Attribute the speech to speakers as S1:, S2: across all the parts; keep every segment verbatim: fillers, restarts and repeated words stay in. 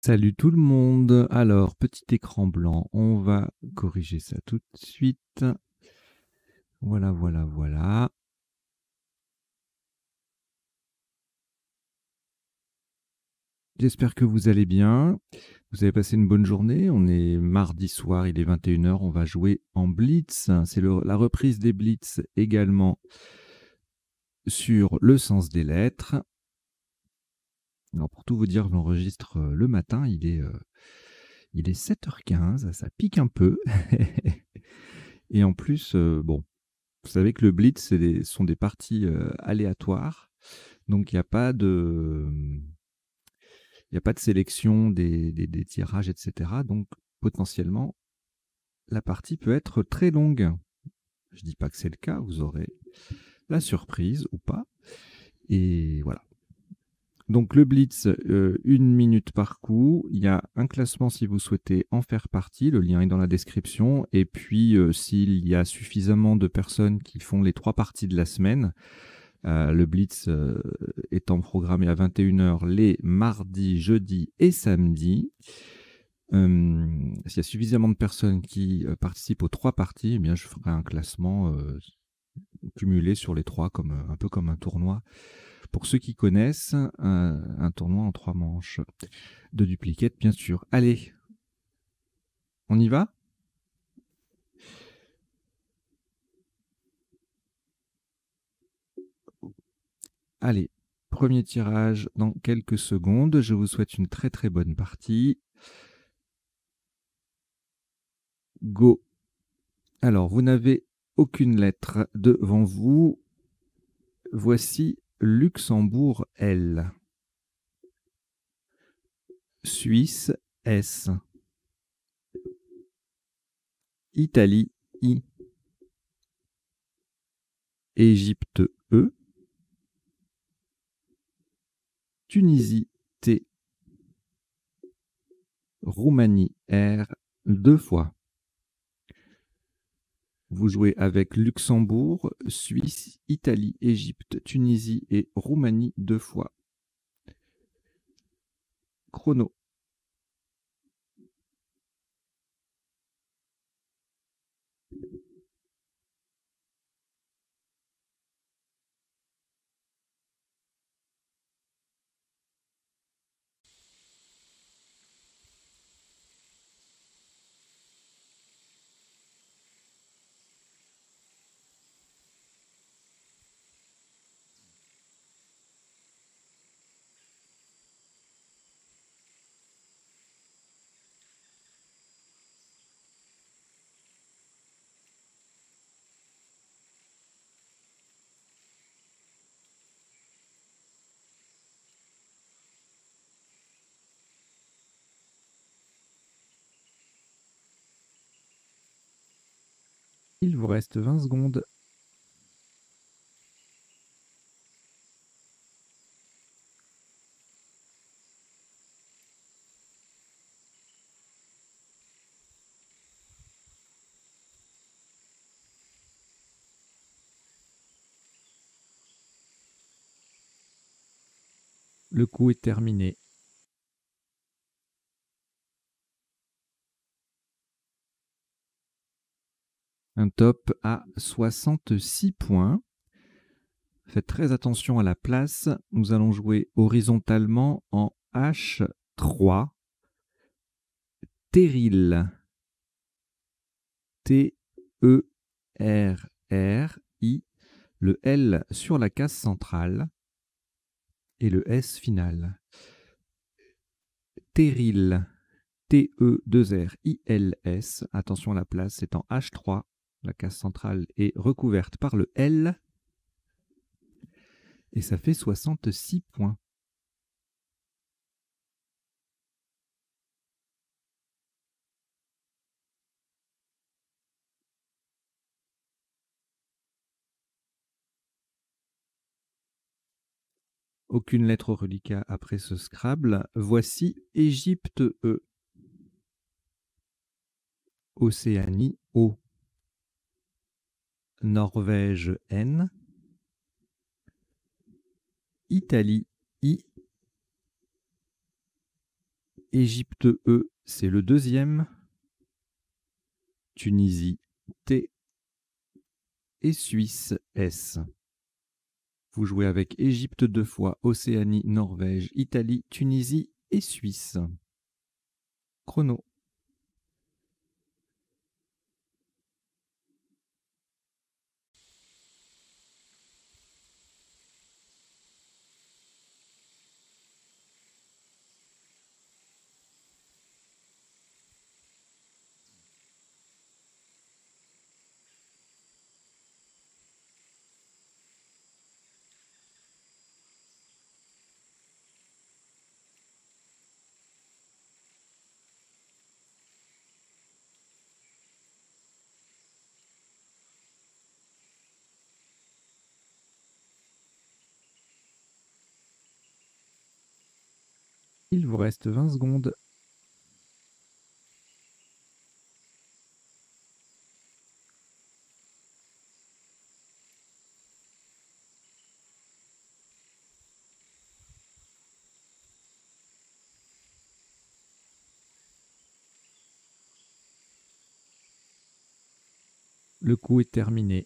S1: Salut tout le monde. Alors, petit écran blanc, on va corriger ça tout de suite. Voilà, voilà, voilà. J'espère que vous allez bien. Vous avez passé une bonne journée. On est mardi soir, il est vingt et une heures. On va jouer en Blitz. C'est le- la reprise des Blitz également sur le sens des lettres. Alors, pour tout vous dire, je l'enregistre euh, le matin. Il est, euh, il est sept heures quinze. Ça pique un peu. Et en plus, euh, bon, vous savez que le Blitz, c'est des- sont des parties euh, aléatoires. Donc, il n'y a pas de, il y a pas de sélection des, des, des tirages, et cetera. Donc, potentiellement, la partie peut être très longue. Je dis pas que c'est le cas, vous aurez la surprise ou pas. Et voilà. Donc, le Blitz, euh, une minute par coup. Il y a un classement si vous souhaitez en faire partie. Le lien est dans la description. Et puis, euh, s'il y a suffisamment de personnes qui font les trois parties de la semaine, Euh, le Blitz euh, étant programmé à vingt et une heures les mardis, jeudis et samedis. Euh, S'il y a suffisamment de personnes qui euh, participent aux trois parties, eh bien, je ferai un classement euh, cumulé sur les trois, comme, euh, un peu comme un tournoi. Pour ceux qui connaissent, un, un tournoi en trois manches de dupliquettes, bien sûr. Allez, on y va? Allez, premier tirage dans quelques secondes. Je vous souhaite une très très bonne partie. Go! Alors, vous n'avez aucune lettre devant vous. Voici Luxembourg L. Suisse S. Italie I. Égypte E. Tunisie T. Roumanie R. Deux fois. Vous jouez avec Luxembourg, Suisse, Italie, Égypte, Tunisie et Roumanie deux fois. Chrono. Il vous reste vingt secondes. Le coup est terminé. Un top à soixante-six points. Faites très attention à la place. Nous allons jouer horizontalement en H trois. Terril. T E R R I. Le L sur la case centrale et le S final. Terril. T E deux R I L S. Attention à la place, c'est en H trois. La case centrale est recouverte par le L. Et ça fait soixante-six points. Aucune lettre au reliquat après ce Scrabble. Voici Égypte E. Océanie O. Norvège N. Italie I. Égypte E, c'est le deuxième. Tunisie T. Et Suisse S. Vous jouez avec Égypte deux fois, Océanie, Norvège, Italie, Tunisie et Suisse. Chrono. Il vous reste vingt secondes. Le coup est terminé.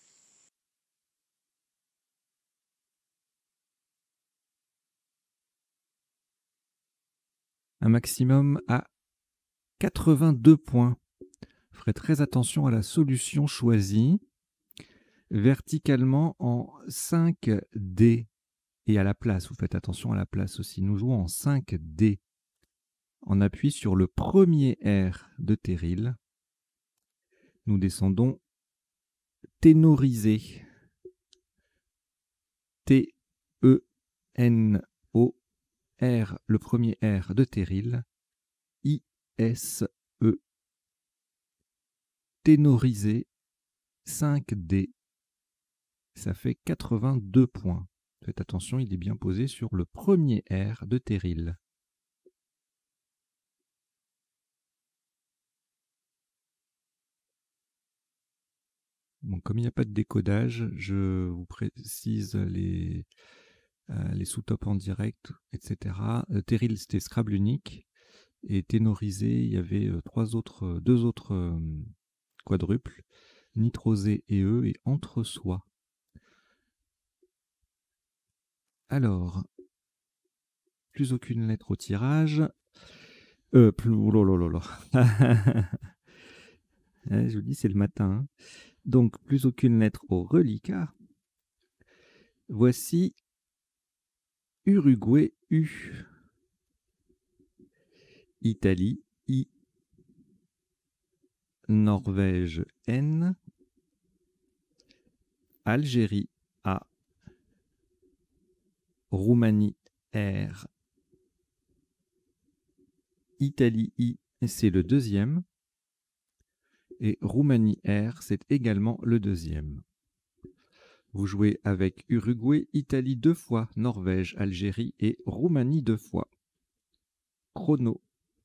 S1: Un maximum à quatre-vingt-deux points. Ferez très attention à la solution choisie. Verticalement en cinq D. Et à la place, vous faites attention à la place aussi. Nous jouons en cinq D. On appuie sur le premier R de Terril. Nous descendons ténorisé. T E N O R, le premier R de Terril. I S E. Ténorisé cinq D. Ça fait quatre-vingt-deux points. Faites attention, il est bien posé sur le premier R de Terril. Bon, comme il n'y a pas de décodage, je vous précise les, euh, les sous-tops en direct, et cetera. Euh, Terril, c'était Scrabble unique. Et ténorisé, il y avait euh, trois autres, deux autres euh, quadruples, nitrosé et E, et entre soi. Alors, plus aucune lettre au tirage. Euh, plus... Oh là là là là. Je vous dis, c'est le matin. Hein. Donc, plus aucune lettre au reliquat. Voici Uruguay U. Italie I. Norvège N. Algérie A. Roumanie R. Italie I, c'est le deuxième. Et Roumanie R, c'est également le deuxième. Vous jouez avec Uruguay, Italie deux fois, Norvège, Algérie et Roumanie deux fois. Chrono.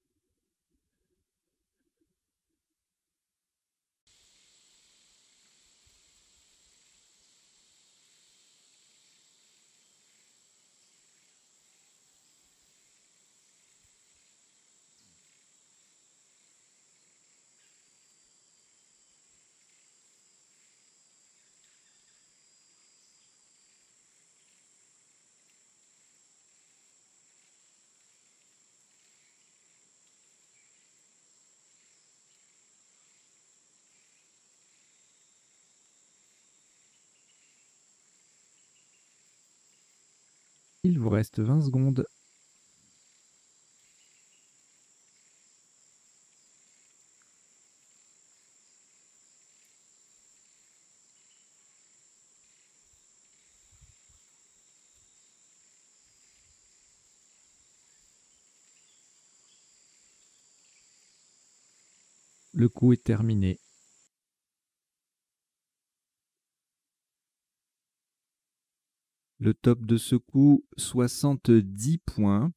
S1: Il vous reste vingt secondes. Le coup est terminé. Le top de ce coup, soixante-dix points.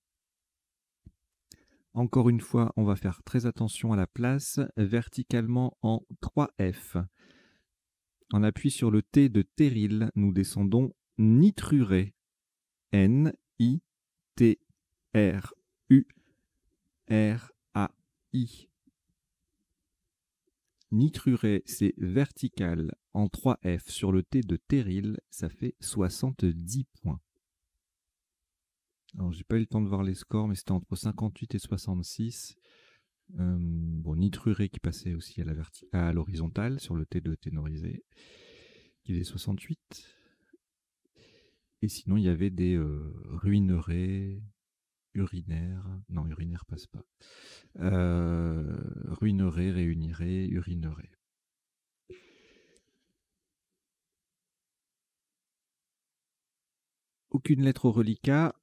S1: Encore une fois, on va faire très attention à la place, verticalement en trois F. On appuie sur le T de Terril, nous descendons nitruré. N I T R U R A I. Nitrurée, c'est vertical en trois F sur le T de terril, ça fait soixante-dix points. Alors, j'ai pas eu le temps de voir les scores, mais c'était entre cinquante-huit et soixante-six. Euh, bon, Nitrurée qui passait aussi à la verti- à l'horizontale sur le T de ténorisé, qui est soixante-huit. Et sinon, il y avait des euh, ruinerées, urinaires. Non, urinaire passe pas. Euh, ruinerées, réunirées, urinerées. Aucune lettre au reliquat.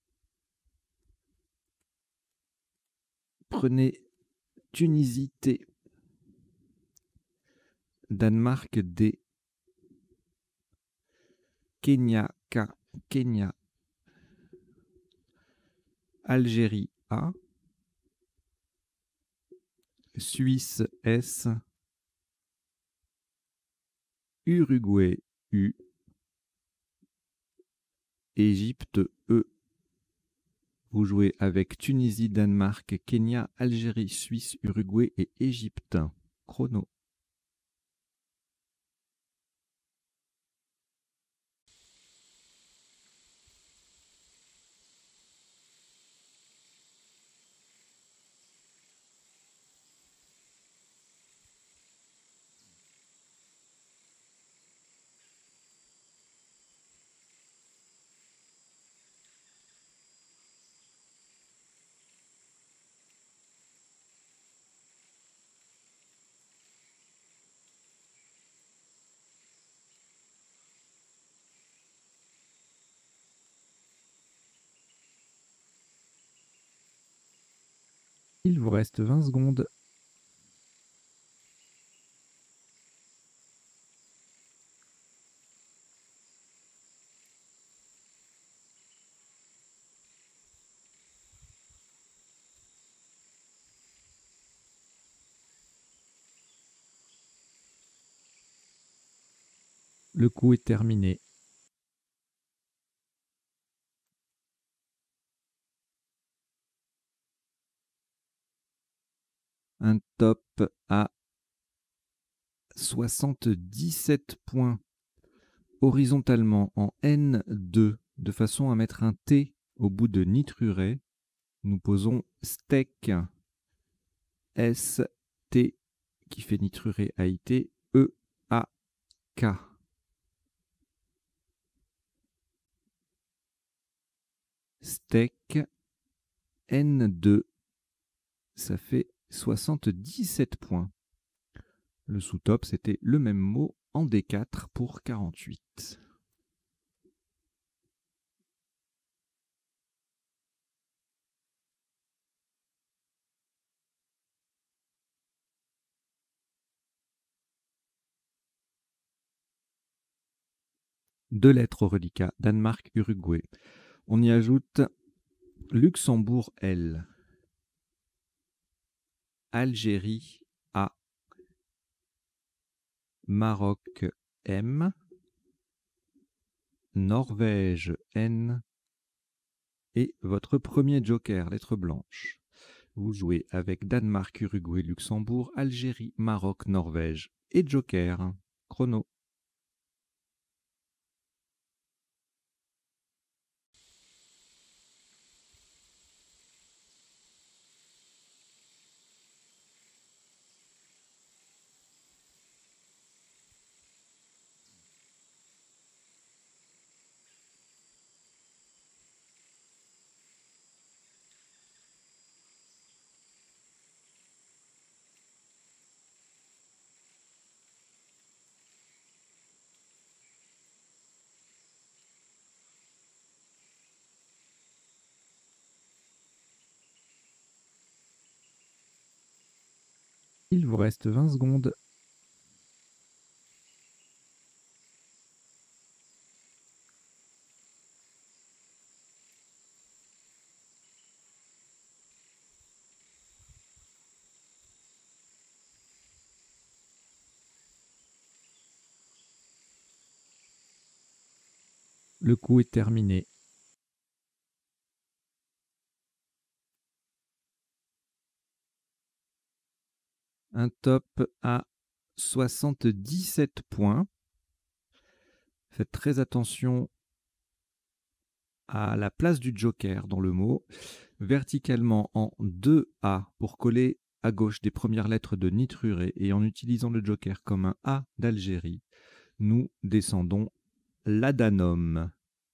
S1: Prenez Tunisie T. Danemark D. Kenya K. Kenya. Algérie A. Suisse S. Uruguay U. Égypte E. Vous jouez avec Tunisie, Danemark, Kenya, Algérie, Suisse, Uruguay et Égypte. Chrono. Il vous reste vingt secondes. Le coup est terminé. Un top à soixante-dix-sept points. Horizontalement en N deux, de façon à mettre un T au bout de nitrurée, nous posons steak. S T qui fait nitrurée A I T E A K. Steak N deux, ça fait soixante-dix-sept points. Le sous-top, c'était le même mot en D quatre pour quarante-huit. Deux lettres au reliquat, Danemark, Uruguay. On y ajoute Luxembourg L, Algérie A, Maroc M, Norvège N et votre premier joker, lettre blanche. Vous jouez avec Danemark, Uruguay, Luxembourg, Algérie, Maroc, Norvège et joker. Chrono. Il vous reste vingt secondes. Le coup est terminé. Un top à soixante-dix-sept points. Faites très attention à la place du joker dans le mot. Verticalement en deux A pour coller à gauche des premières lettres de nitruré et en utilisant le joker comme un A d'Algérie, nous descendons l'adanum.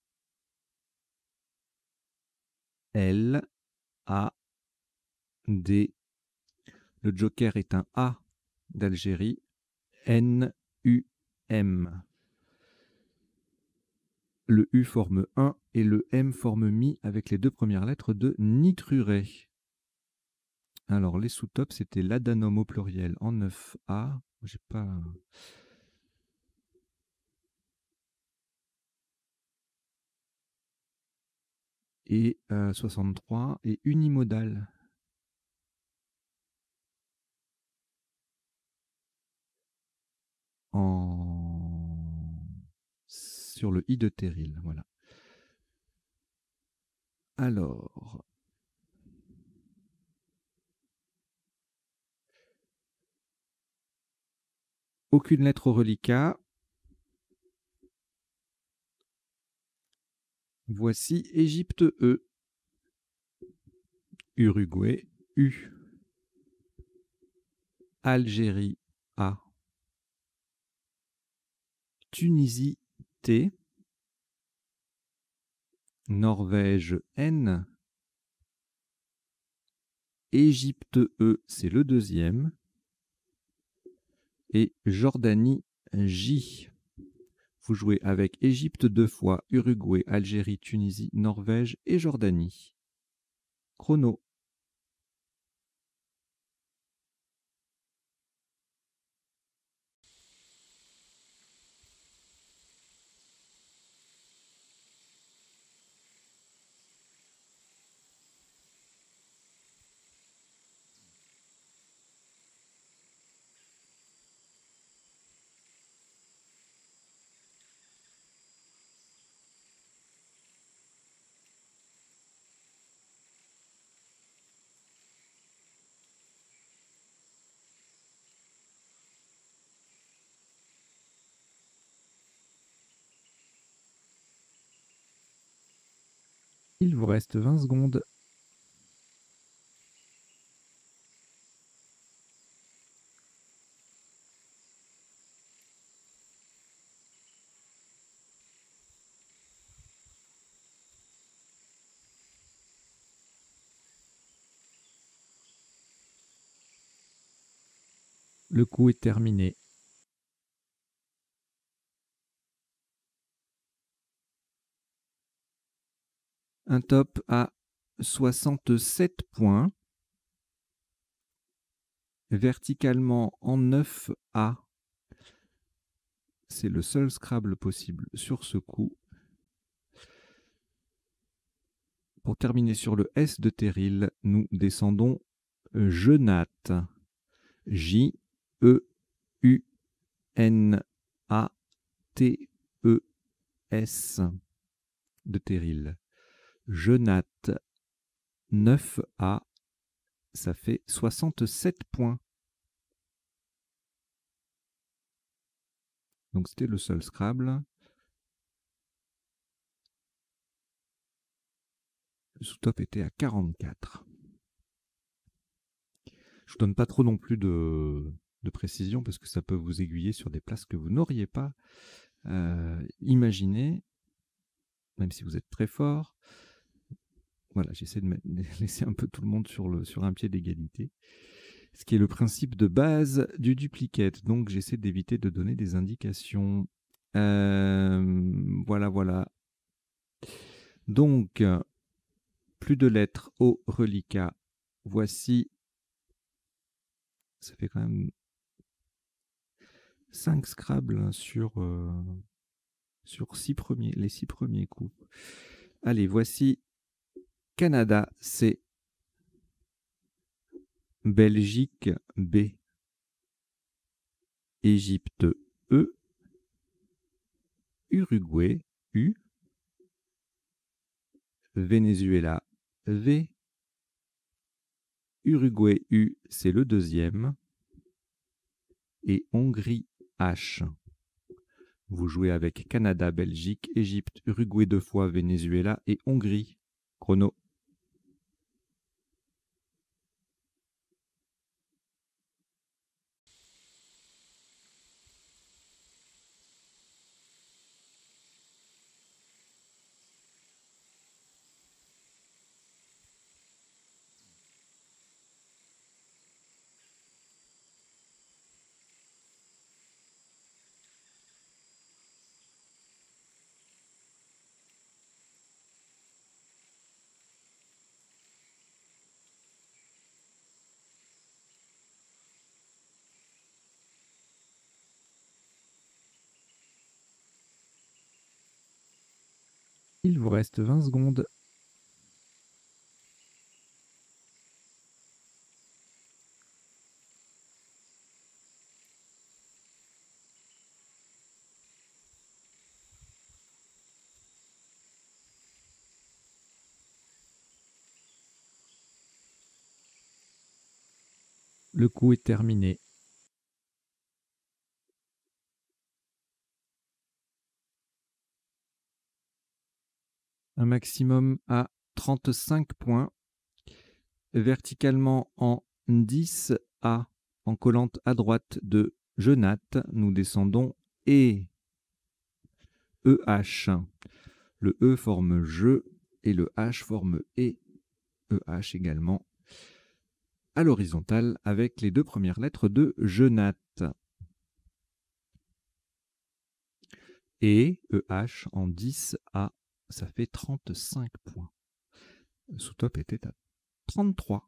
S1: L, A, D. Le joker est un A d'Algérie. N, U, M. Le U forme un et le M forme mi avec les deux premières lettres de nitruré. Alors, les sous-tops, c'était l'adanum au pluriel en neuf A. J'ai pas... Et euh, soixante-trois et unimodal. En... Sur le I de terril, voilà. Alors... Aucune lettre au reliquat. Voici Égypte E. Uruguay U. Algérie A. Tunisie T. Norvège N. Égypte E, c'est le deuxième. Et Jordanie J. Vous jouez avec Égypte deux fois, Uruguay, Algérie, Tunisie, Norvège et Jordanie. Chrono. Il vous reste vingt secondes. Le coup est terminé. Un top à soixante-sept points. Verticalement en neuf A. C'est le seul Scrabble possible sur ce coup. Pour terminer sur le S de terril, nous descendons Jeunat. J E U N A T E S de terril. Jeunat neuf A, ça fait soixante-sept points. Donc c'était le seul Scrabble. Le sous-top était à quarante-quatre. Je vous donne pas trop non plus de, de précision parce que ça peut vous aiguiller sur des places que vous n'auriez pas euh, imaginées, même si vous êtes très fort. Voilà, j'essaie de laisser un peu tout le monde sur, le, sur un pied d'égalité. Ce qui est le principe de base du duplicate. Donc j'essaie d'éviter de donner des indications. Euh, voilà, voilà. Donc, plus de lettres au reliquat. Voici. Ça fait quand même cinq Scrabble sur, euh, sur six premiers, les six premiers coups. Allez, voici Canada C. Belgique B. Égypte E. Uruguay U. Venezuela V. Uruguay U, c'est le deuxième. et Hongrie H. Vous jouez avec Canada, Belgique, Égypte, Uruguay deux fois, Venezuela et Hongrie. Chrono. Il vous reste vingt secondes. Le coup est terminé. Un maximum à trente-cinq points. Verticalement en dix A, en collante à droite de Genatte, nous descendons E. E H. Le E forme je et le H forme E. E H également à l'horizontale avec les deux premières lettres de Genatte. Et E H en dix A, ça fait trente-cinq points. Sous-top était à trente-trois.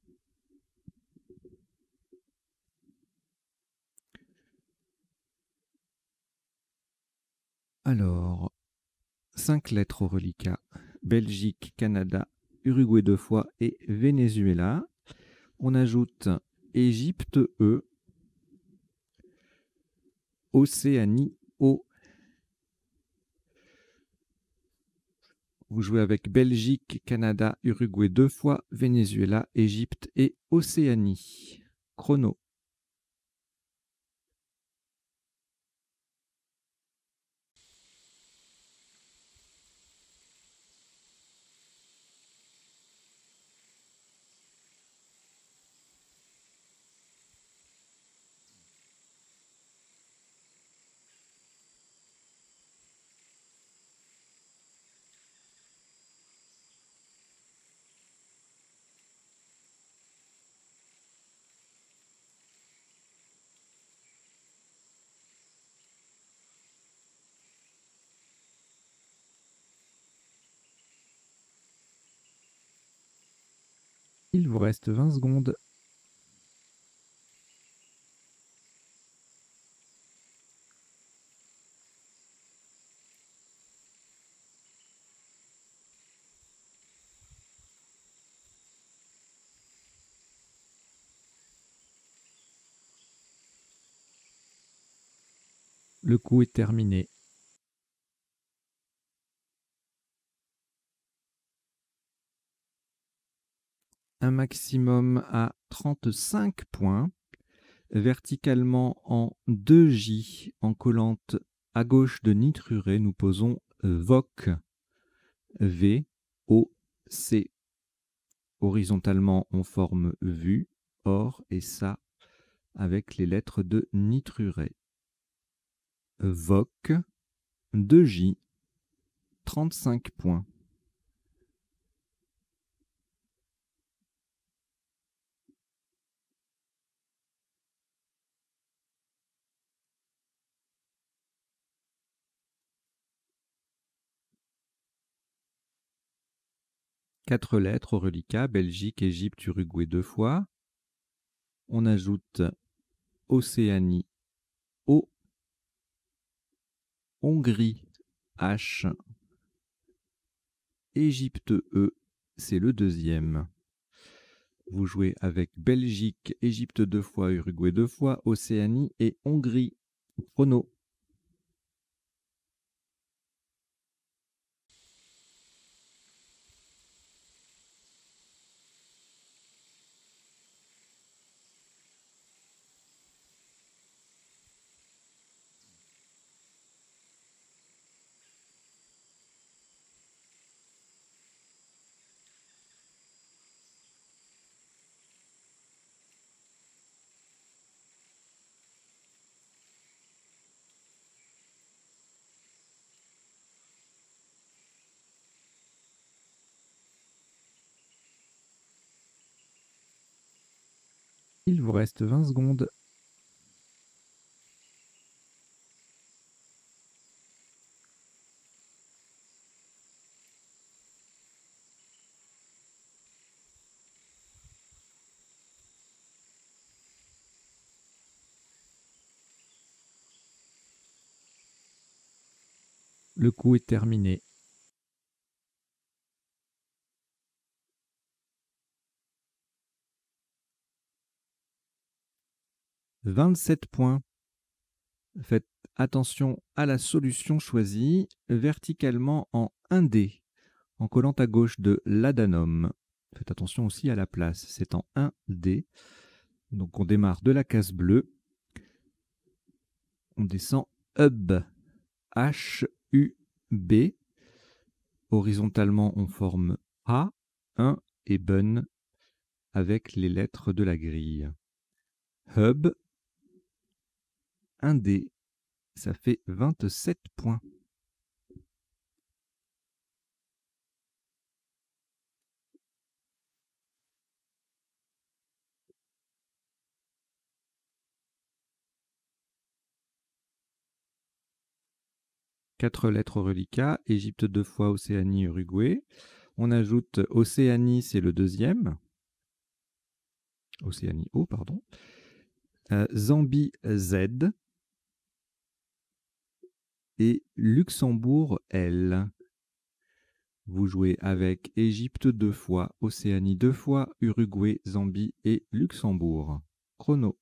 S1: Alors, cinq lettres au reliquat. Belgique, Canada, Uruguay deux fois et Venezuela. On ajoute Égypte E, Océanie O. Vous jouez avec Belgique, Canada, Uruguay deux fois, Venezuela, Égypte et Océanie. Chrono. Il vous reste vingt secondes. Le coup est terminé. Un maximum à trente-cinq points. Verticalement en deux J, en collante à gauche de nitruré, nous posons VOC. V O C. Horizontalement, on forme VU, OR et SA avec les lettres de nitruré. VOC, deux J, trente-cinq points. Quatre lettres au reliquat, Belgique, Égypte, Uruguay deux fois. On ajoute Océanie O, Hongrie H, Égypte E, c'est le deuxième. Vous jouez avec Belgique, Égypte deux fois, Uruguay deux fois, Océanie et Hongrie. Chrono. Il vous reste vingt secondes. Le coup est terminé. vingt-sept points. Faites attention à la solution choisie verticalement en un dé, en collant à gauche de l'adanum. Faites attention aussi à la place, c'est en un dé. Donc on démarre de la case bleue. On descend hub, H U B. Horizontalement, on forme A, un et bun avec les lettres de la grille. Hub, un dé, ça fait vingt-sept points. Quatre lettres reliquats, Égypte deux fois, Océanie, Uruguay. On ajoute Océanie, c'est le deuxième. Océanie O, pardon. Euh, Zambie Z. Et Luxembourg L. Vous jouez avec Égypte deux fois, Océanie deux fois, Uruguay, Zambie et Luxembourg. Chrono.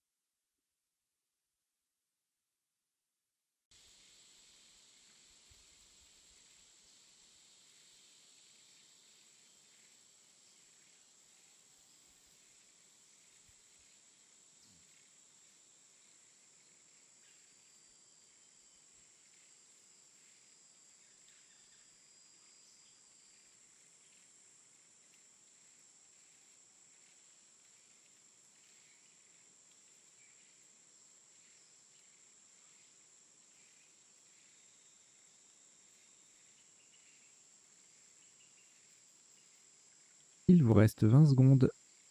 S1: Il vous reste vingt secondes.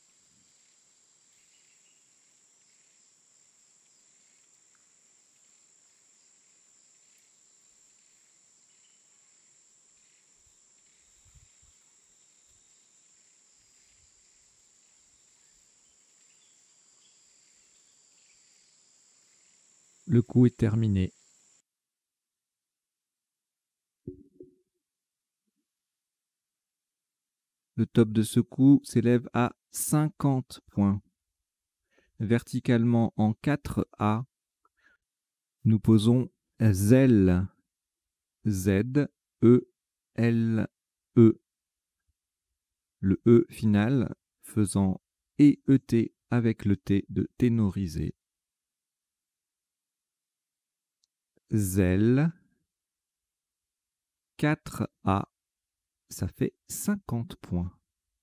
S1: Le coup est terminé. Le top de ce coup s'élève à cinquante points. Verticalement en quatre A, nous posons Zel. Z, E, L, E. Le E final faisant E E T avec le T de ténorisé. Zel, quatre A, ça fait cinquante points.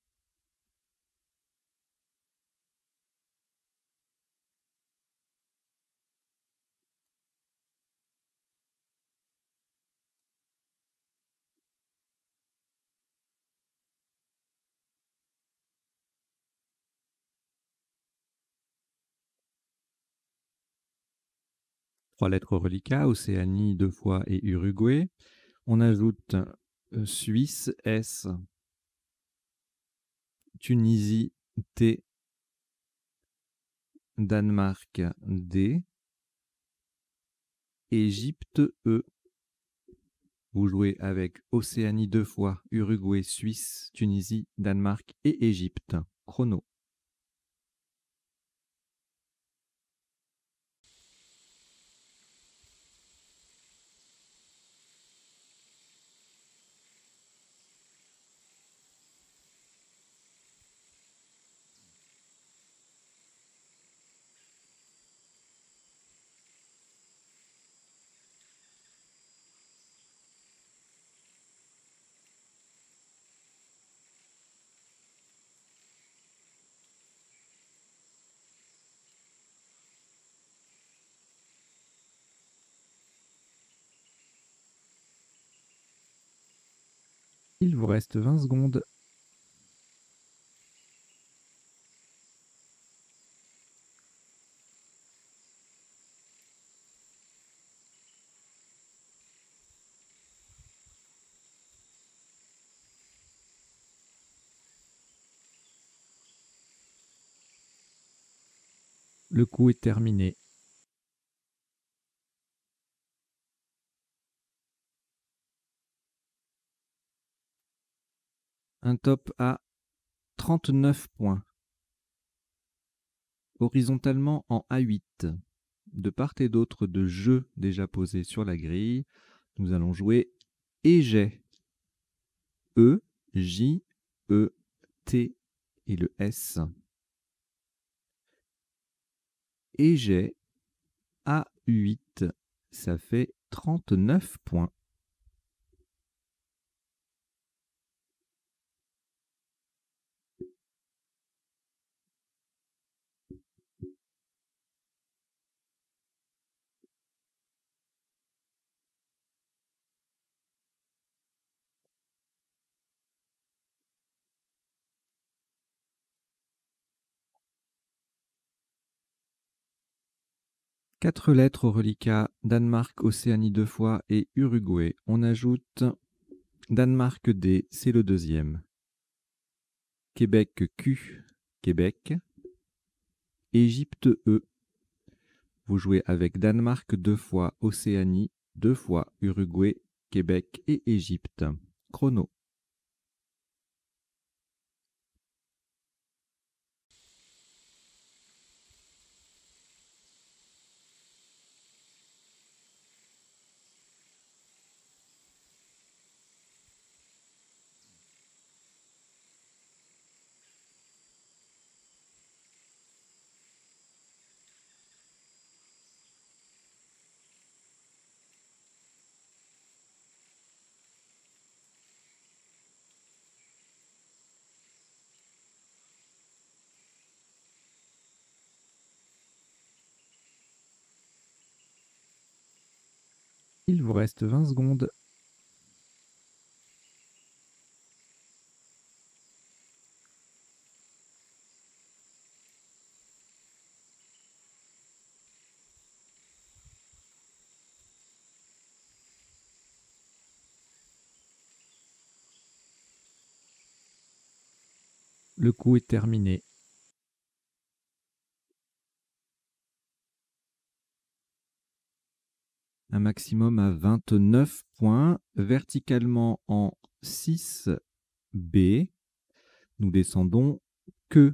S1: Trois lettres reliquats, Océanie deux fois et Uruguay. On ajoute euh, Suisse, S, Tunisie, T, Danemark, D, Égypte, E. Vous jouez avec Océanie deux fois, Uruguay, Suisse, Tunisie, Danemark et Égypte. Chrono. Il vous reste vingt secondes. Le coup est terminé. Un top à trente-neuf points. Horizontalement en A huit. De part et d'autre de jeux déjà posés sur la grille, nous allons jouer Éget. E, J, E, T et le S. Éget A huit, ça fait trente-neuf points. Quatre lettres au reliquat, Danemark, Océanie deux fois et Uruguay. On ajoute Danemark D, c'est le deuxième. Québec Q, Québec. Égypte E. Vous jouez avec Danemark deux fois, Océanie deux fois, Uruguay, Québec et Égypte. Chrono. Il vous reste vingt secondes. Le coup est terminé. Un maximum à vingt-neuf points, verticalement en six B. Nous descendons que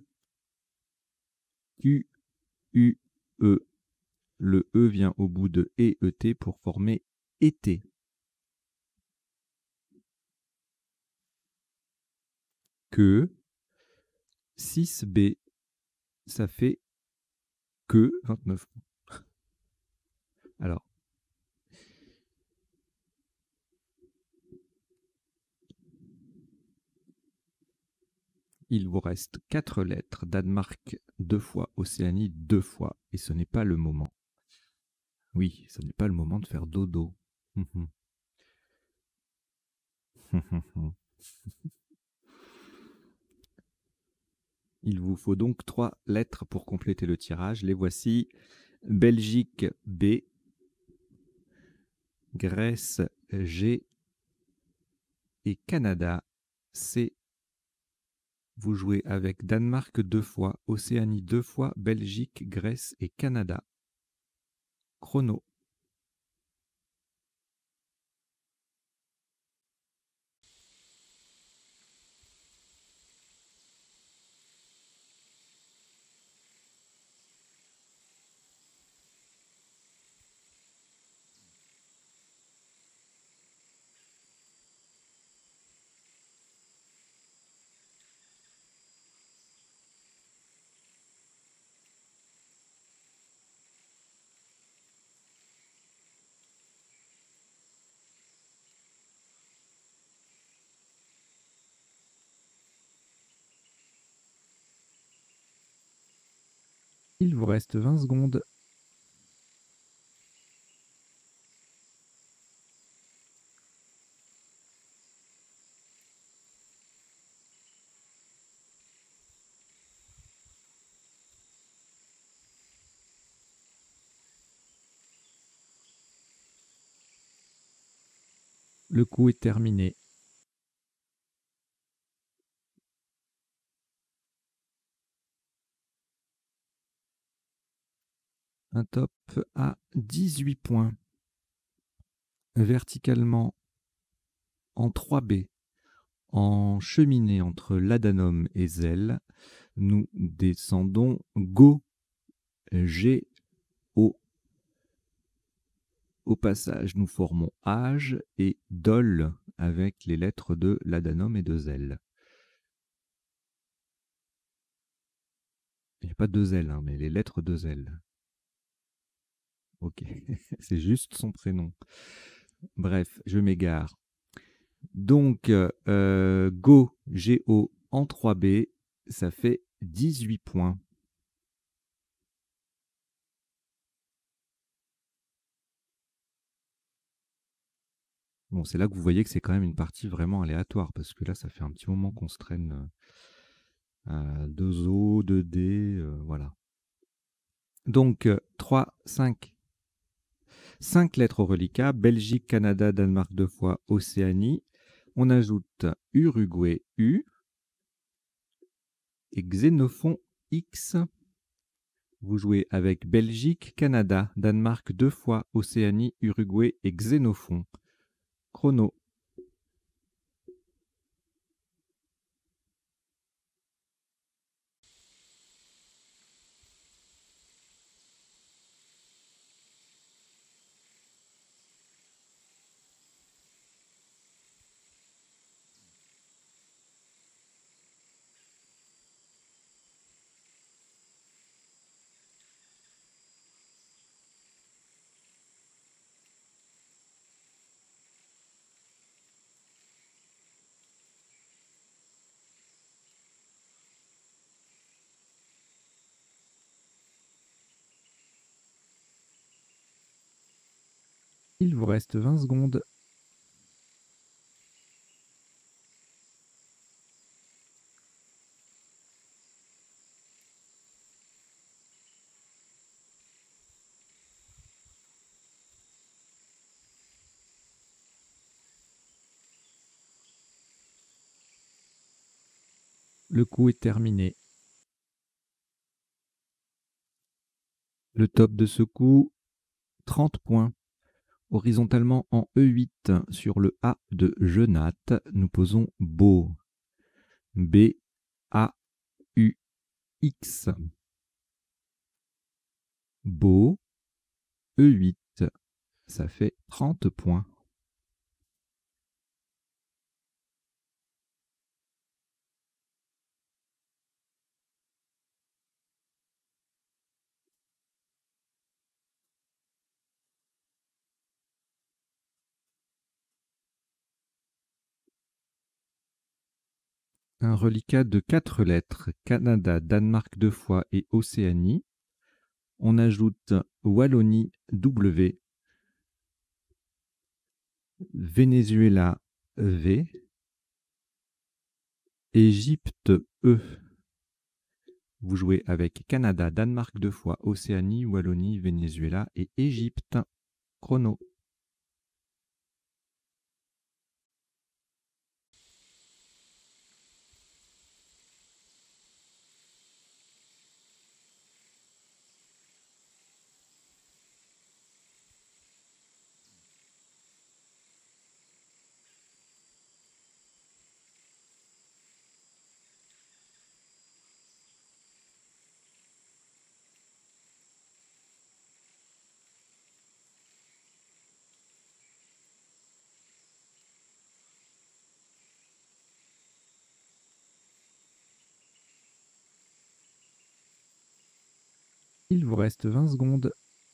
S1: Q, U, E. Le E vient au bout de E, E, T pour former été. Que six B, ça fait que vingt-neuf points. Alors, il vous reste quatre lettres, Danemark deux fois, Océanie deux fois, et ce n'est pas le moment. Oui, ce n'est pas le moment de faire dodo. Il vous faut donc trois lettres pour compléter le tirage. Les voici. Belgique B, Grèce G et Canada C. Vous jouez avec Danemark deux fois, Océanie deux fois, Belgique, Grèce et Canada. Chrono. Il vous reste vingt secondes. Le coup est terminé. un top à dix-huit points. Verticalement en trois B, en cheminée entre l'adanum et zèle, nous descendons Go, G, O. Au passage, nous formons Age et Dol avec les lettres de l'adanum et de zèle. Il n'y a pas de zèle, hein, mais les lettres de zèle. Ok, c'est juste son prénom. Bref, je m'égare. Donc, euh, Go, G O en trois B, ça fait dix-huit points. Bon, c'est là que vous voyez que c'est quand même une partie vraiment aléatoire, parce que là, ça fait un petit moment qu'on se traîne à deux O, deux D, euh, voilà. Donc, trois, cinq. cinq lettres au reliquat, Belgique, Canada, Danemark deux fois, Océanie. On ajoute Uruguay, U, et Xénophon, X. Vous jouez avec Belgique, Canada, Danemark deux fois, Océanie, Uruguay et Xénophon. Chrono. Il vous reste vingt secondes. Le coup est terminé. Le top de ce coup, trente points. Horizontalement en E huit sur le A de Genatte, nous posons Beau. B, A, U, X. Beau, E huit. Ça fait trente points. Un reliquat de quatre lettres, Canada, Danemark deux fois et Océanie. On ajoute Wallonie, W, Venezuela, V, Égypte, E. Vous jouez avec Canada, Danemark deux fois, Océanie, Wallonie, Venezuela et Égypte. Chrono. Il vous reste vingt secondes.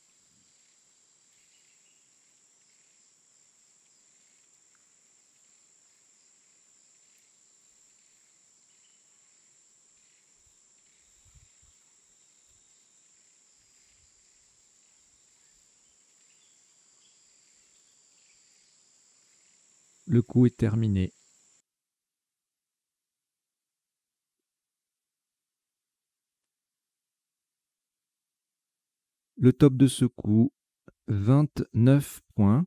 S1: Le coup est terminé. Le top de ce coup, vingt-neuf points.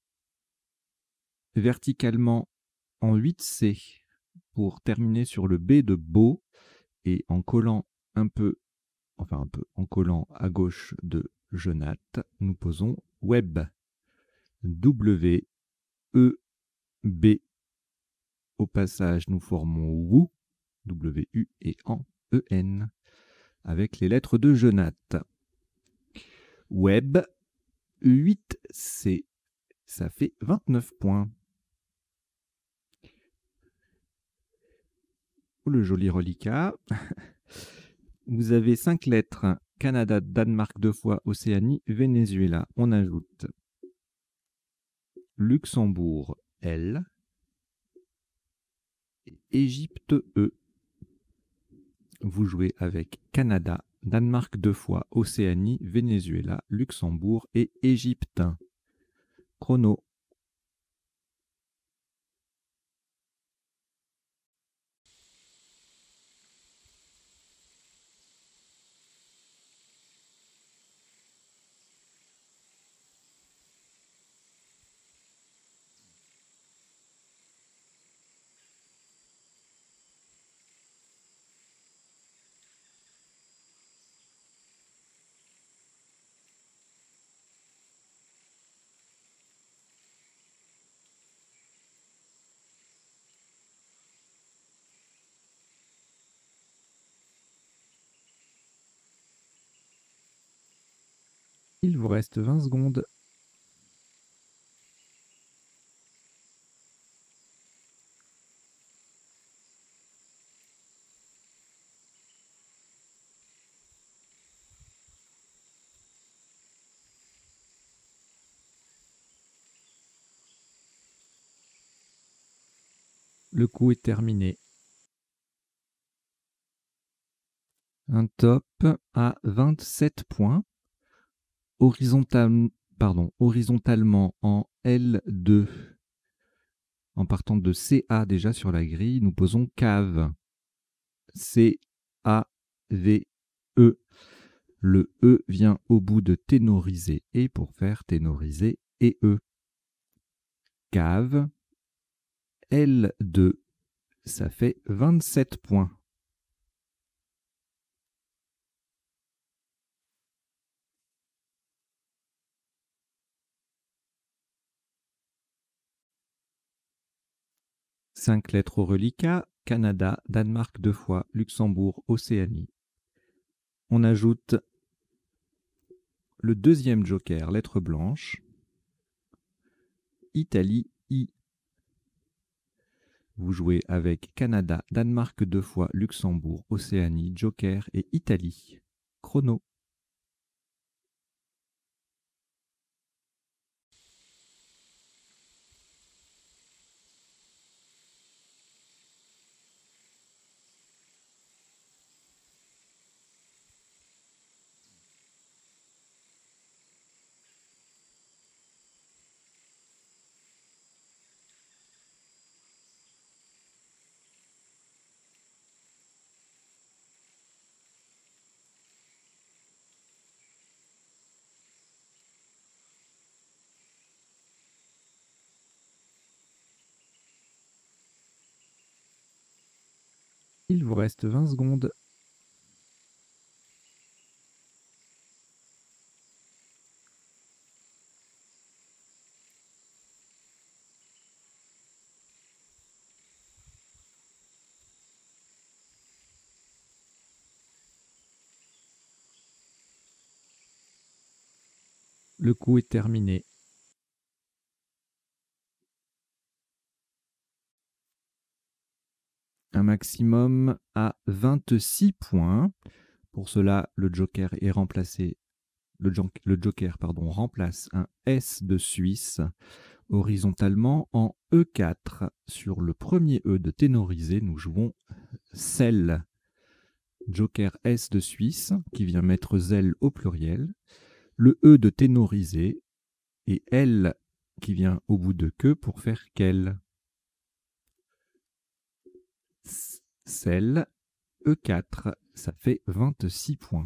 S1: Verticalement en huit C pour terminer sur le B de Beau et en collant un peu, enfin un peu, en collant à gauche de Jonathe, nous posons web. W, E, B. Au passage, nous formons wou, W, U et en, E, N, avec les lettres de Jonathe. Web, huit C, ça fait vingt-neuf points. Le joli reliquat. Vous avez cinq lettres. Canada, Danemark deux fois, Océanie, Venezuela. On ajoute Luxembourg, L. Et Égypte, E. Vous jouez avec Canada, Danemark deux fois, Océanie, Venezuela, Luxembourg et Égypte. Chrono. Il vous reste vingt secondes. Le coup est terminé. Un top à vingt-sept points. Horizontal, pardon, horizontalement en L deux. En partant de C A déjà sur la grille, nous posons cave. C A V E. Le E vient au bout de ténoriser et pour faire ténoriser et E. Cave. L deux. Ça fait vingt-sept points. Cinq lettres au reliquat. Canada, Danemark deux fois, Luxembourg, Océanie. On ajoute le deuxième joker, lettre blanche. Italie, I. Vous jouez avec Canada, Danemark deux fois, Luxembourg, Océanie, joker et Italie. Chrono. Il vous reste vingt secondes. Le coup est terminé. Un maximum à vingt-six points. Pour cela, le joker est remplacé. Le, le joker pardon, remplace un S de Suisse horizontalement en E quatre. Sur le premier E de ténorisé, nous jouons Celle. Joker S de Suisse qui vient mettre zèle au pluriel. Le E de ténorisé et L qui vient au bout de que pour faire quelle. Celle, E quatre, ça fait vingt-six points.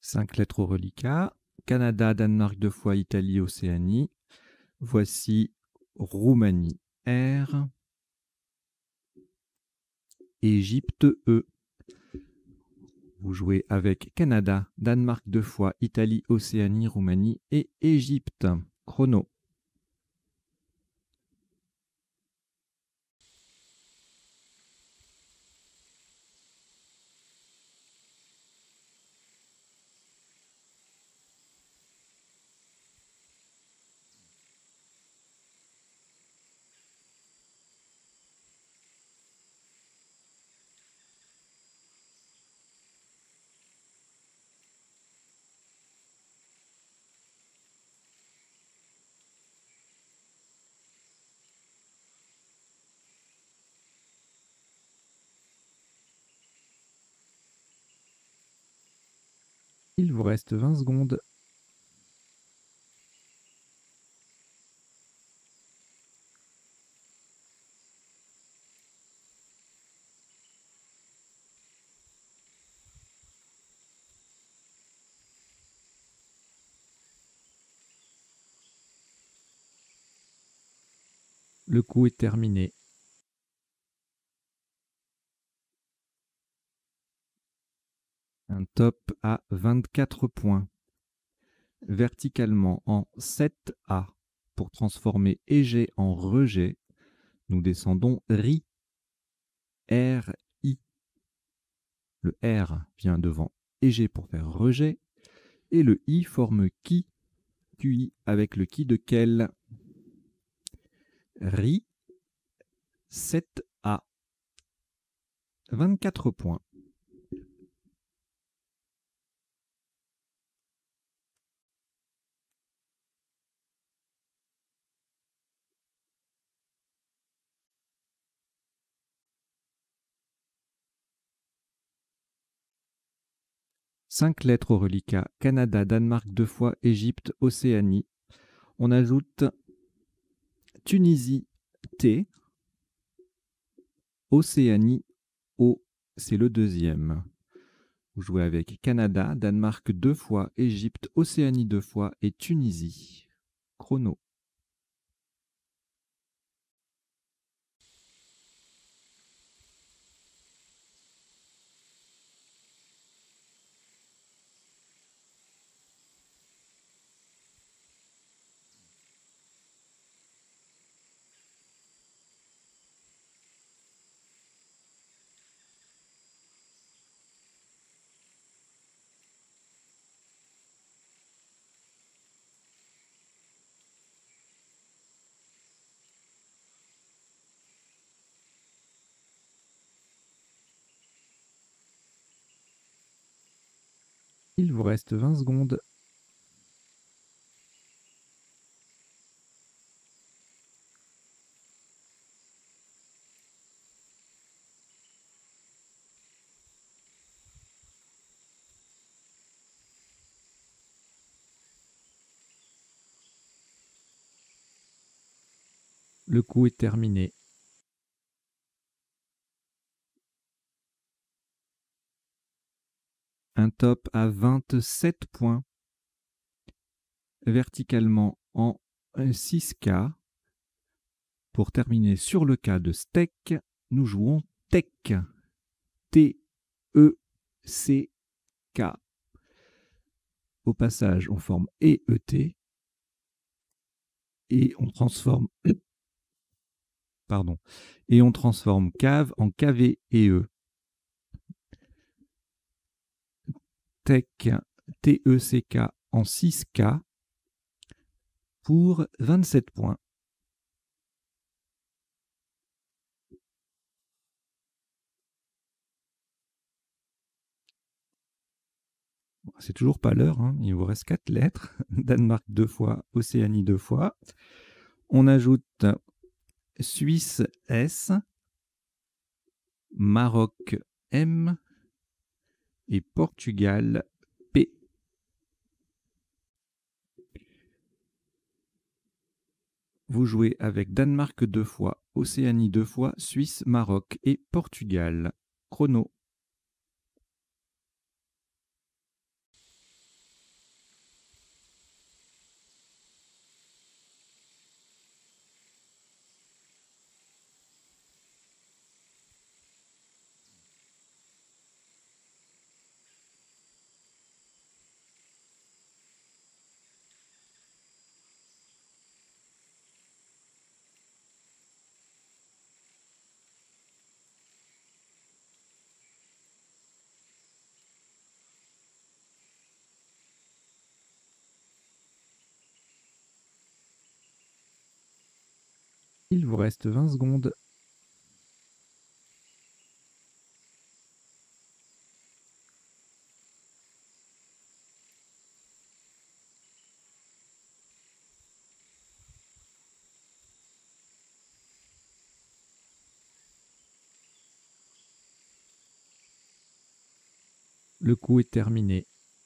S1: Cinq lettres au reliquat. Canada, Danemark deux fois, Italie, Océanie. Voici Roumanie, R. Égypte, E. Vous jouez avec Canada, Danemark deux fois, Italie, Océanie, Roumanie et Égypte. Chrono. Il vous reste vingt secondes. Le coup est terminé. Un top à vingt-quatre points. Verticalement en sept A. Pour transformer égé en rejet, nous descendons RI. R, I. Le R vient devant égé pour faire rejet. Et le I forme qui, Q I avec le qui de quel. Ri, sept A. vingt-quatre points. Cinq lettres au reliquat. Canada, Danemark deux fois, Égypte, Océanie. On ajoute Tunisie, T. Océanie, O. C'est le deuxième. Vous jouez avec Canada, Danemark deux fois, Égypte, Océanie deux fois et Tunisie. Chrono. Il vous reste vingt secondes. Le coup est terminé. Un top à vingt-sept points. Verticalement en six K. Pour terminer sur le cas de steak, nous jouons Tech. T E C K. Au passage, on forme E E T. Et on transforme pardon, et on transforme cave en K V et E. Tech, T E C K en six K pour vingt-sept points. C'est toujours pas l'heure, hein. Il vous reste quatre lettres. Danemark deux fois, Océanie deux fois. On ajoute Suisse S, Maroc M et Portugal P. Vous jouez avec Danemark deux fois, Océanie deux fois, Suisse, Maroc et Portugal. Chrono. Il vous reste vingt secondes. Le coup est terminé.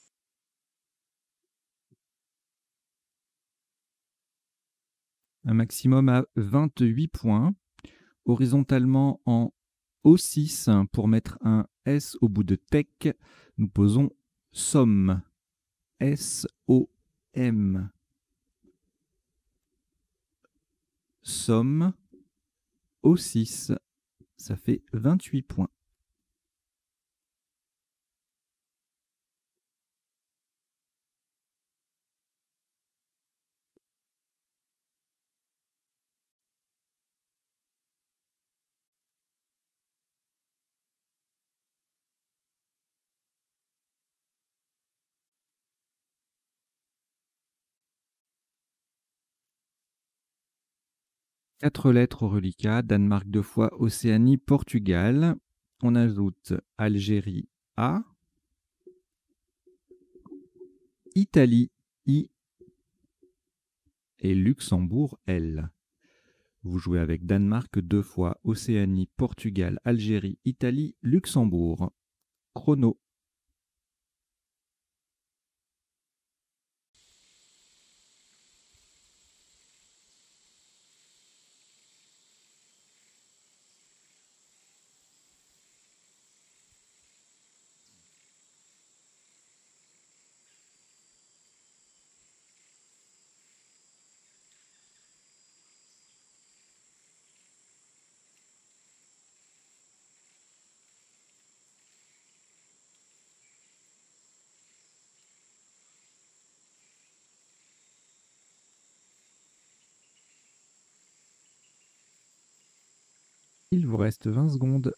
S1: Un maximum à vingt-huit points. Horizontalement en O six, pour mettre un S au bout de tech, nous posons somme. S O M. Somme. O six. Ça fait vingt-huit points. Quatre lettres au reliquat, Danemark deux fois, Océanie, Portugal. On ajoute Algérie A, Italie I et Luxembourg L. Vous jouez avec Danemark deux fois, Océanie, Portugal, Algérie, Italie, Luxembourg. Chrono. Il vous reste vingt secondes.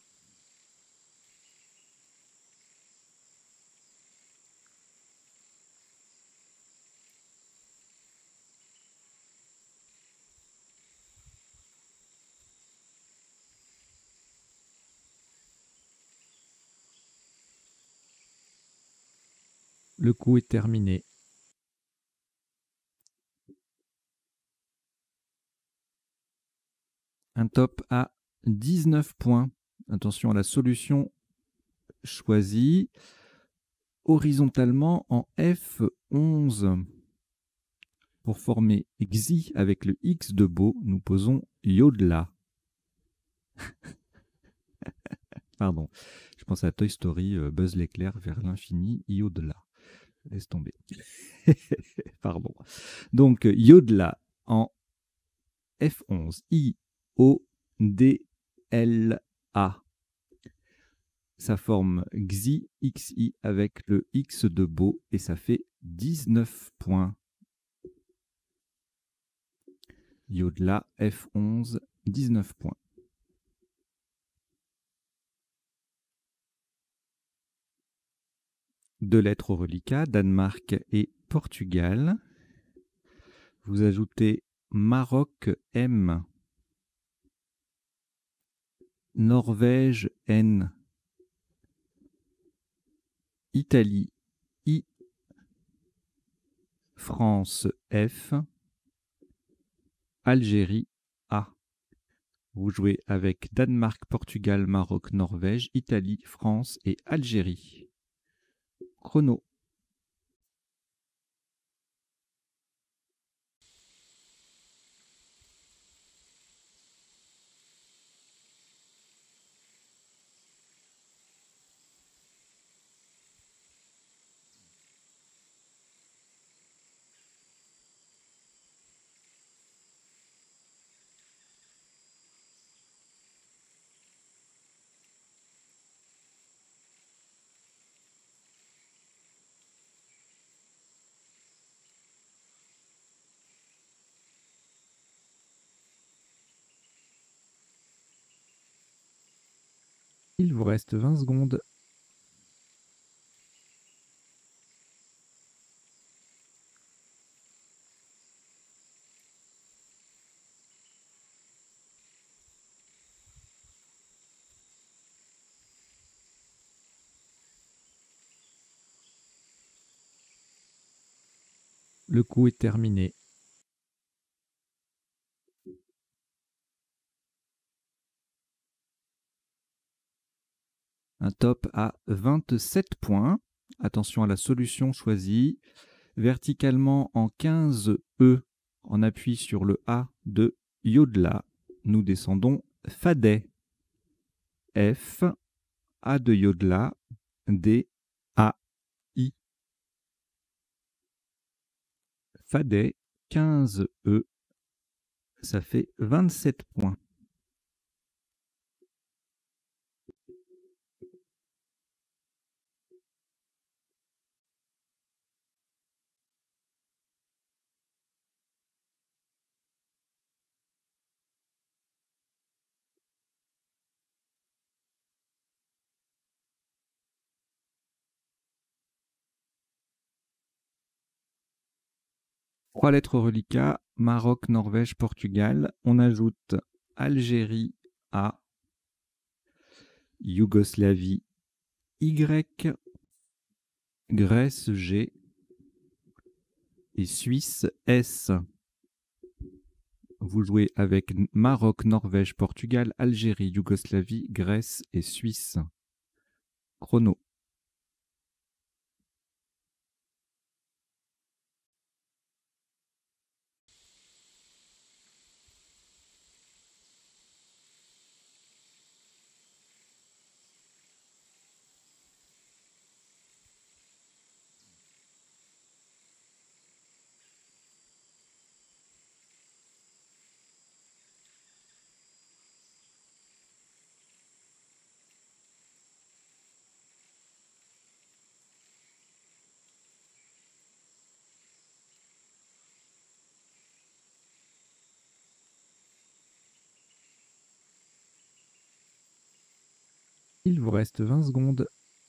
S1: Le coup est terminé. Un top à dix-neuf points. Attention à la solution choisie. Horizontalement en F onze. Pour former Xi avec le X de beau, nous posons Yodla. Pardon, je pense à Toy Story, euh, Buzz l'éclair vers l'infini, Yodla. Laisse tomber. Pardon. Donc Yodla en F onze. I O D L A. Ça forme Xi, Xi avec le X de beau et ça fait dix-neuf points. Yodla F onze, dix-neuf points. Deux lettres au reliquat, Danemark et Portugal. Vous ajoutez Maroc M, Norvège N, Italie I, France F, Algérie A. Vous jouez avec Danemark, Portugal, Maroc, Norvège, Italie, France et Algérie. Chrono. Il vous reste vingt secondes. Le coup est terminé. Un top à vingt-sept points. Attention à la solution choisie. Verticalement en quinze E, en appui sur le A de Yodla, nous descendons Fadet. F, A de Yodla, D, A, I. Fadet, quinze E, ça fait vingt-sept points. Trois lettres reliquats, Maroc, Norvège, Portugal. On ajoute Algérie A, Yougoslavie Y, Grèce G et Suisse S. Vous jouez avec Maroc, Norvège, Portugal, Algérie, Yougoslavie, Grèce et Suisse. Chrono. Il vous reste vingt secondes.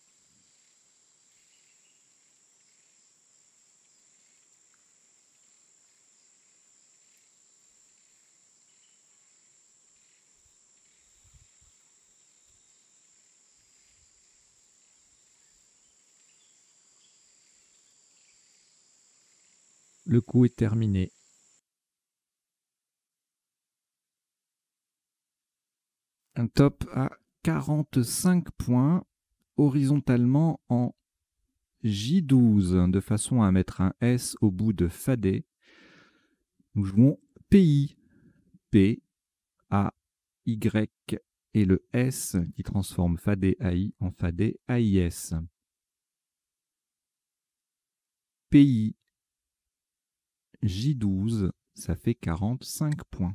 S1: Le coup est terminé. Un top à quarante-cinq points, horizontalement en J douze, de façon à mettre un S au bout de Fadet. Nous jouons pays. P, A, Y et le S qui transforme Fadet A I en Fadet A I S. Pays J douze, ça fait quarante-cinq points.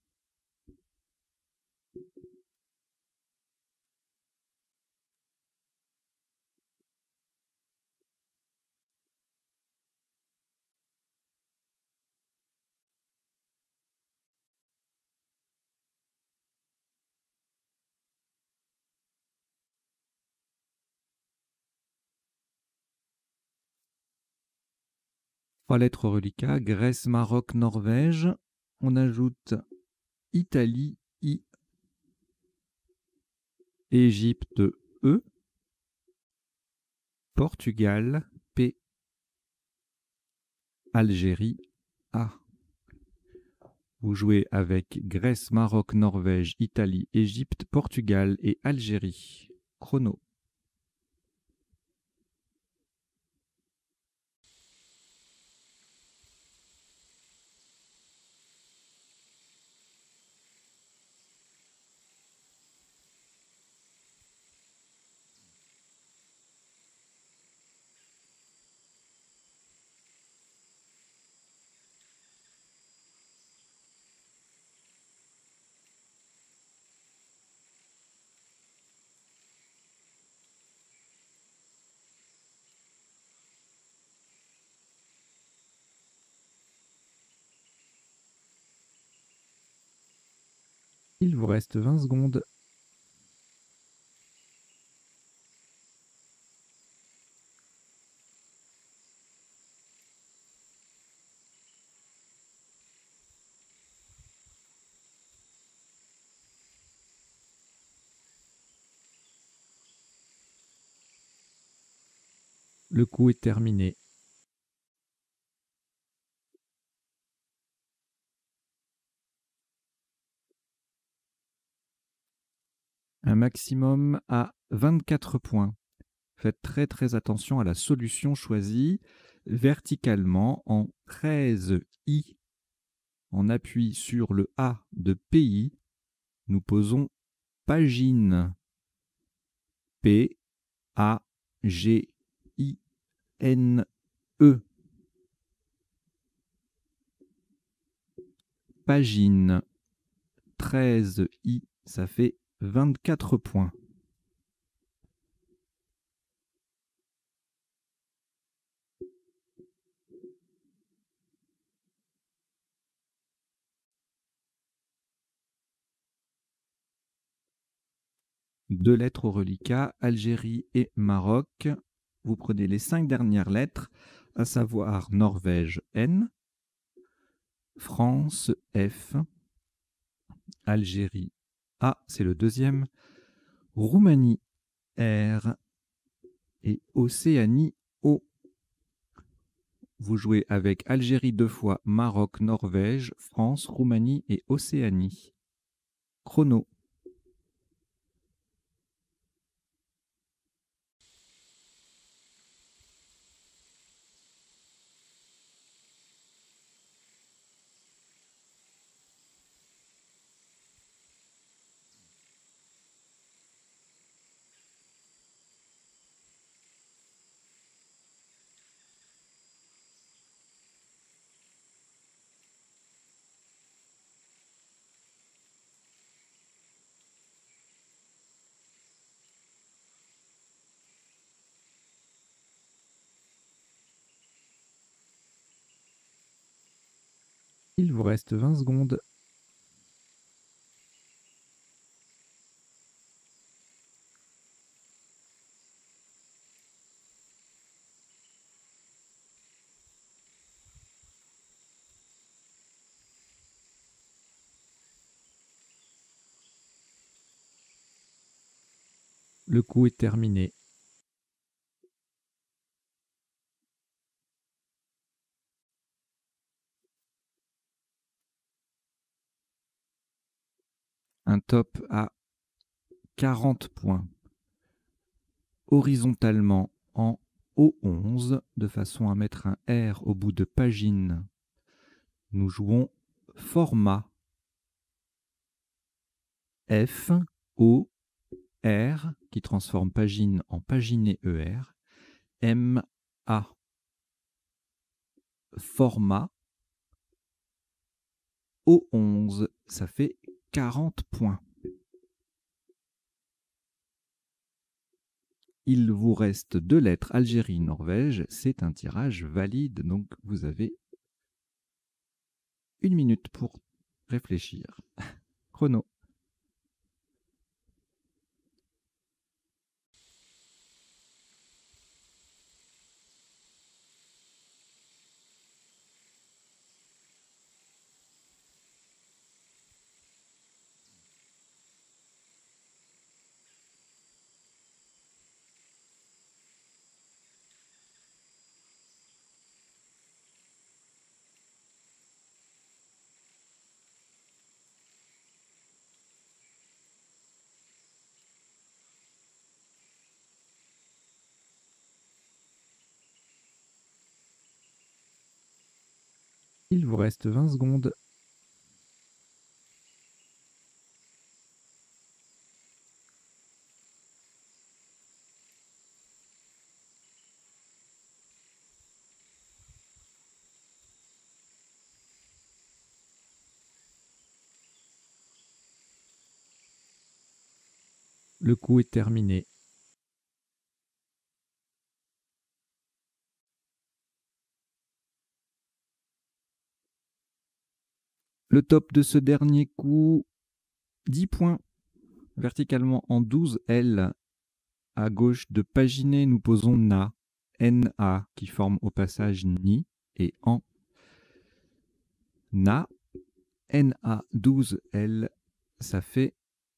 S1: Trois lettres reliquats, Grèce, Maroc, Norvège. On ajoute Italie, I, Égypte, E, Portugal, P, Algérie, A. Vous jouez avec Grèce, Maroc, Norvège, Italie, Égypte, Portugal et Algérie. Chrono. Il vous reste vingt secondes. Le coup est terminé. Un maximum à vingt-quatre points. Faites très très attention à la solution choisie verticalement en treize i. En appui sur le A de pays, nous posons pagine. P A G I N E. Pagine. treize i, ça fait vingt-quatre points. Deux lettres au reliquat, Algérie et Maroc. Vous prenez les cinq dernières lettres, à savoir Norvège N, France F, Algérie A, c'est le deuxième, Roumanie R et Océanie O. Vous jouez avec Algérie deux fois, Maroc, Norvège, France, Roumanie et Océanie. Chrono. Il vous reste vingt secondes. Le coup est terminé. Un top à quarante points. Horizontalement en O onze, de façon à mettre un R au bout de pagine. Nous jouons format. F, O, R, qui transforme pagine en paginé E R. M, A. Format. O onze, ça fait quarante points. Il vous reste deux lettres, Algérie, Norvège. C'est un tirage valide, donc vous avez une minute pour réfléchir. Chrono. Il vous reste vingt secondes. Le coup est terminé. Le top de ce dernier coup, dix points. Verticalement en douze L. À gauche de paginé, nous posons Na, N A, qui forme au passage Ni et En. Na, N A douze L, ça fait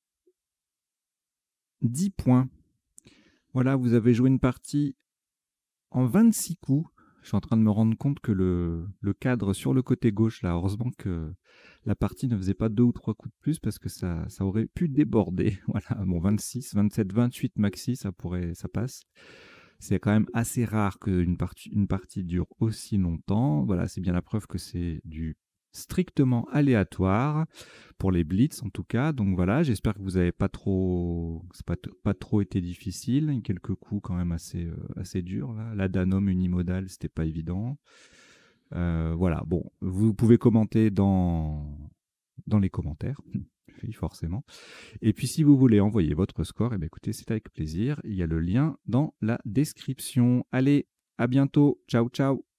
S1: dix points. Voilà, vous avez joué une partie en vingt-six coups. Je suis en train de me rendre compte que le, le cadre sur le côté gauche, là, heureusement que la partie ne faisait pas deux ou trois coups de plus parce que ça ça aurait pu déborder. Voilà, bon vingt-six, vingt-sept, vingt-huit maxi, ça pourrait ça passe. C'est quand même assez rare qu'une partie une partie dure aussi longtemps. Voilà, c'est bien la preuve que c'est du strictement aléatoire pour les blitz en tout cas. Donc voilà, j'espère que vous avez pas trop c'est pas t pas trop été difficile. Quelques coups quand même assez, heu, assez durs là. La Danone unimodal, c'était pas évident. Heu, voilà, bon, vous pouvez commenter dans dans les commentaires, oui forcément. Et puis si vous voulez envoyer votre score, et ben écoutez, c'est avec plaisir. Il y a le lien dans la description. Allez, à bientôt. Ciao, ciao.